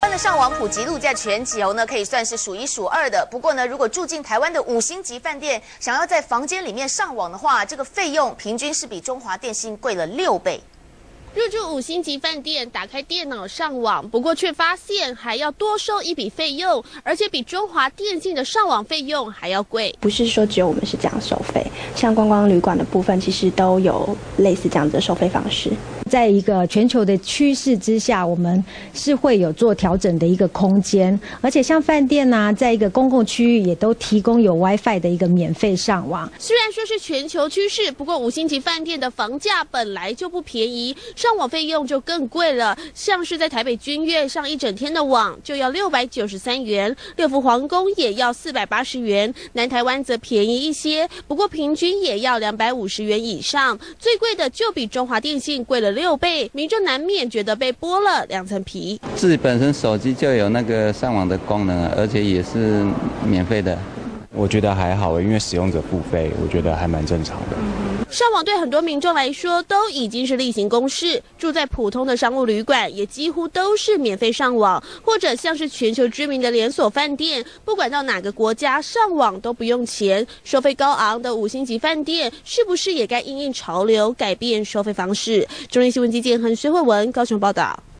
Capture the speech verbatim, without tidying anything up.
台湾的上网普及度在全球呢可以算是数一数二的。不过呢，如果住进台湾的五星级饭店，想要在房间里面上网的话，这个费用平均是比中华电信贵了六倍。 入住五星级饭店，打开电脑上网，不过却发现还要多收一笔费用，而且比中华电信的上网费用还要贵。 不是说只有我们是这样收费，像观光旅馆的部分，其实都有类似这样子的收费方式。 在一个全球的趋势之下，我们是会有做调整的一个空间，而且像饭店啊，在一个公共区域也都提供有 WiFi 的一个免费上网。 虽然说是全球趋势，不过五星级饭店的房价本来就不便宜。 上网费用就更贵了，像是在台北君悦上一整天的网就要六百九十三元，六福皇宫也要四百八十元，南台湾则便宜一些，不过平均也要两百五十元以上，最贵的就比中华电信贵了六倍，民众难免觉得被剥了两层皮。 自己本身手机就有那个上网的功能，而且也是免费的。 我觉得还好，因为使用者付费，我觉得还蛮正常的。 上网对很多民众来说都已经是例行公事，住在普通的商务旅馆也几乎都是免费上网，或者像是全球知名的连锁饭店，不管到哪个国家上网都不用钱。收费高昂的五星级饭店，是不是也该因应潮流改变收费方式？中央新闻基建和薛慧文高雄报道。